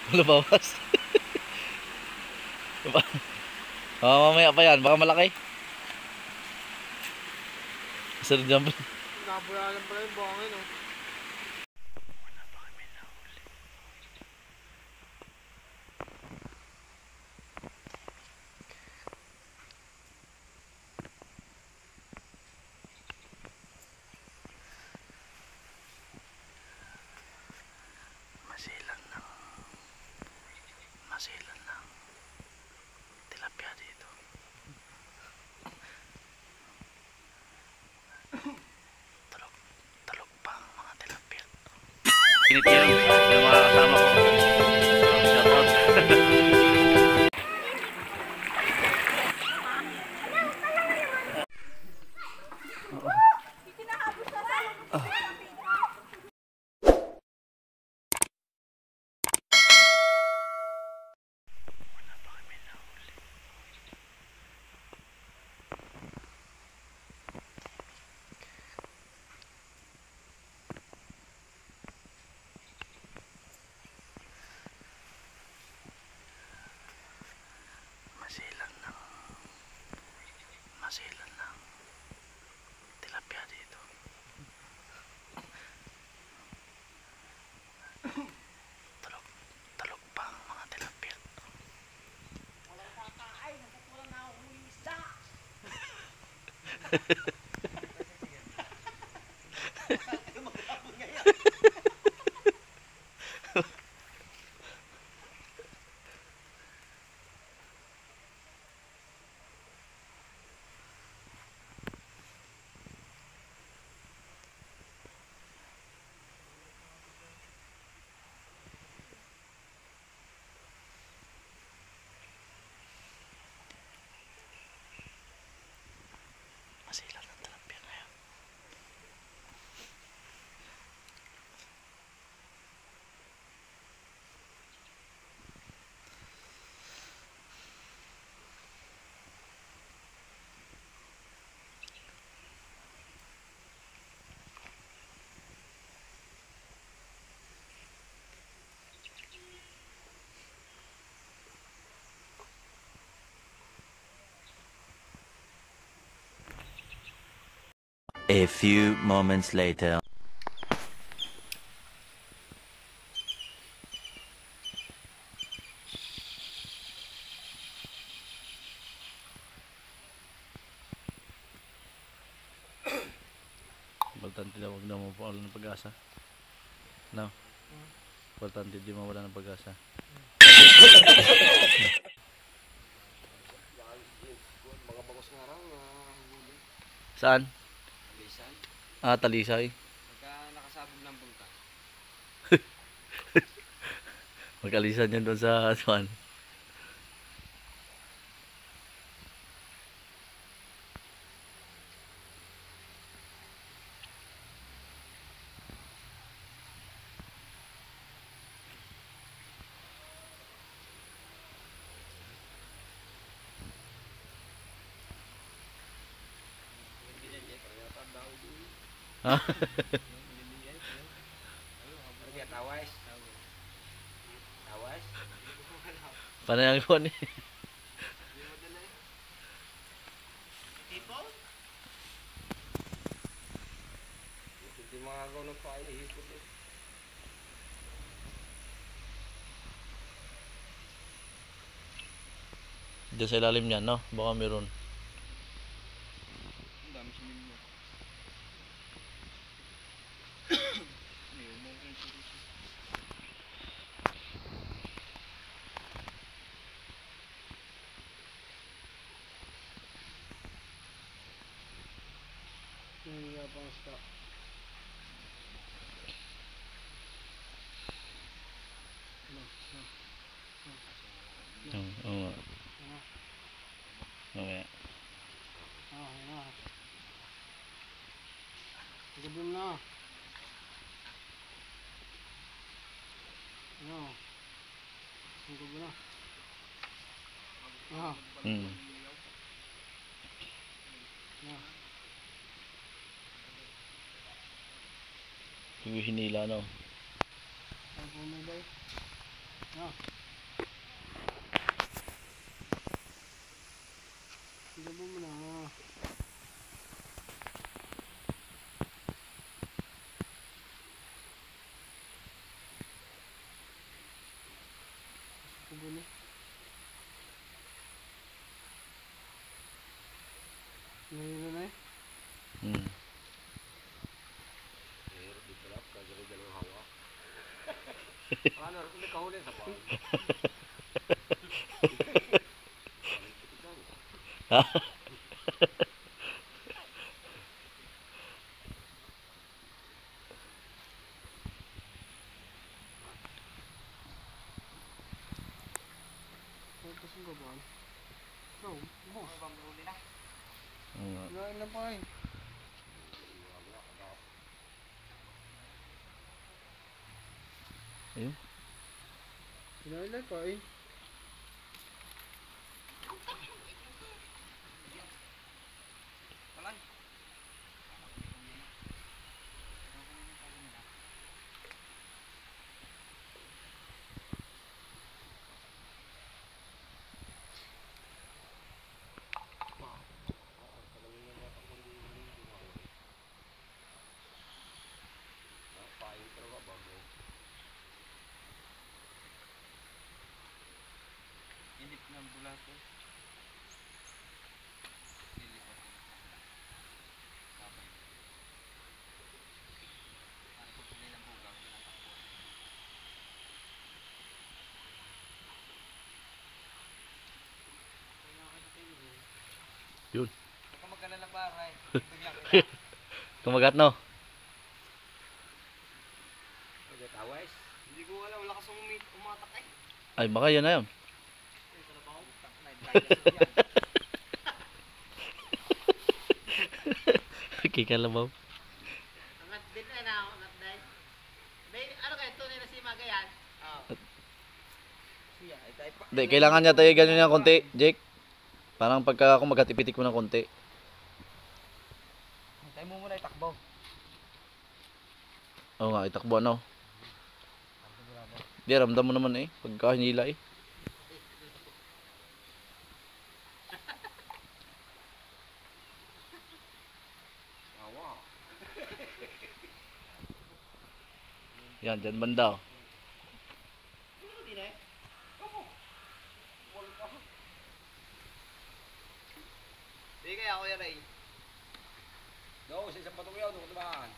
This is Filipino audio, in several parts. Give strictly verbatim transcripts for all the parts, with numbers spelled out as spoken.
Lumawas. Oh, mamaya pa yan, baka malaki. Sir jump. Nabulalan pala yung buhangin, oh. Masilan lang. Masilan lang. Tilapia dito. Talog, talog pa ang mga tilapia. Pinitiro yung mga kasama ko. Shout out. Masilan lang. Masilan lang. Tilapia dito. Talog, talog pa ang mga tilapia. Walang kakain, nagkukulang na ako huli isda. Masilan ng tilapia ngayon. A few moments later. Importante daw huwag na mawala ng pag-asa. No? Importante di mawala ng pag-asa. Mga bangos nga raw na huli. Saan? Talisan. Ah, Talisay. Pagka nakasabog ng bungka. Magkalisan yan doon sa Swan. Ha? Tawas. Tawas. Panayang ko ni. Hindi mga agaw ng pain, ihipot eh. Diyan sa ilalim niyan, no? Baka meron. Ang dami similyo. Hindi nga pang stop. Oo, oo. Okay. Ah, na. Gabon na. Ano? Gabon na. Ah. Hmm. Ah. Hindi hinila, no? Ay, bumilay. Ah. Tignan mo muna. Kubo na. Ngayon na na eh. Hmm. Ano, hindi kahuli sa pao. Tapos yung gabal. So, boss. Ano bang huli na? Oo. Ngayon na pa eh. Ayun. Hinailan pa eh. Inip ng bulas ko. Nilipat ko. Sabay. Para kung sila ng bugaw, pinatakbo. Yun. Huwag ka magkalala para eh. Biglang kita. Kumagat no? Tawais? Hindi ko alam. Wala kasong umatak eh. Ay baka yan na yun. Kikalabaw. Angat din na na, angat din. May, ano kayo, tunay na si Magayan? Oo. Siya, ay tayo pa. Hindi, kailangan niya tayo ganyan ng konti, Jake. Parang pagka kumagat, ipitik mo ng konti. Tayo mo muna itakbo. Oo nga, itakbo ano. Di, ramdam mo naman eh. Pagka hinila eh. Yan, dyan banda oh. Hindi kaya ako yan eh. No, sa isang patong yun. Ano ba?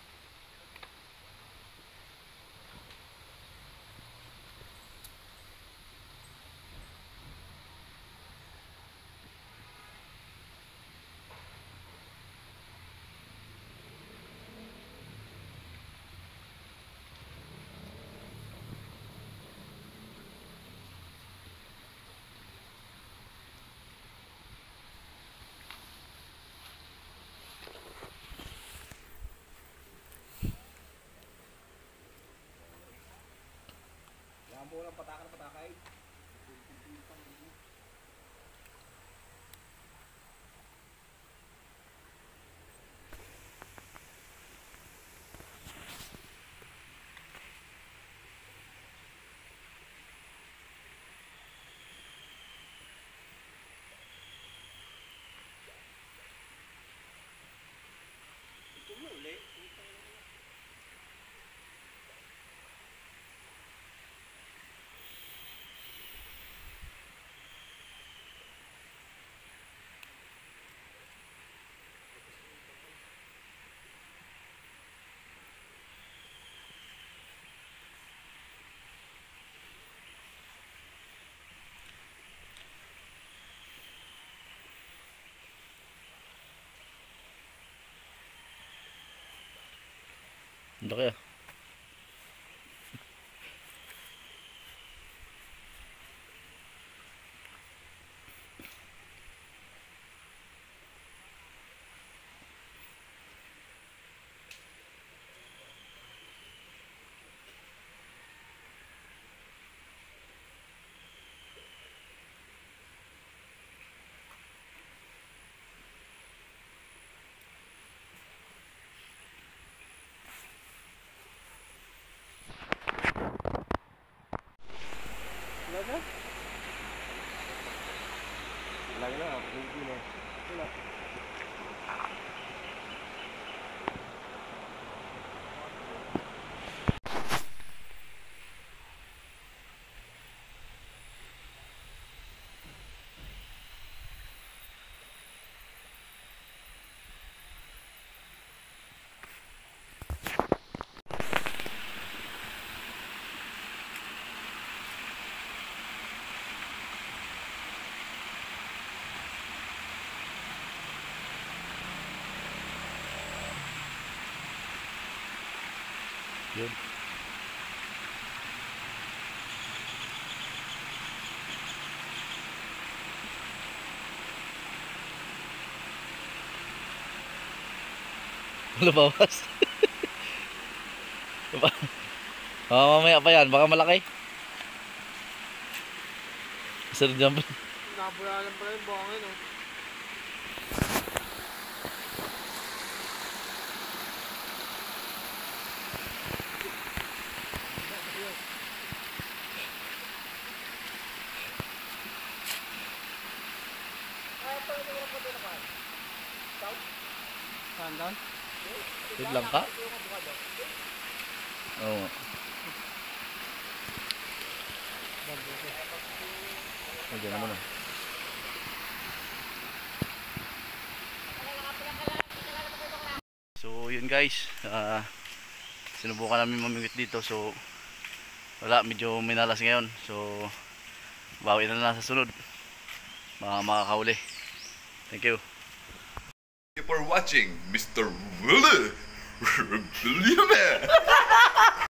Yan po lang patakan patakay. Ang laki ah. Lagi na, hindi na. Wala. Yun. Lumawas. Oh, mamaya pa yan, baka malaki. Sir jump. Nabulalan pala yung buhangin, oh. Saan doon? Wait lang ka? Oo. Nandiyan naman ah. So yun guys, uh, sinubukan namin mamingwit dito, so wala, medyo minalas ngayon, so bawi na lang sa sunod, baka makakahuli. Thank you. Thank you for watching, Mister Willie. William.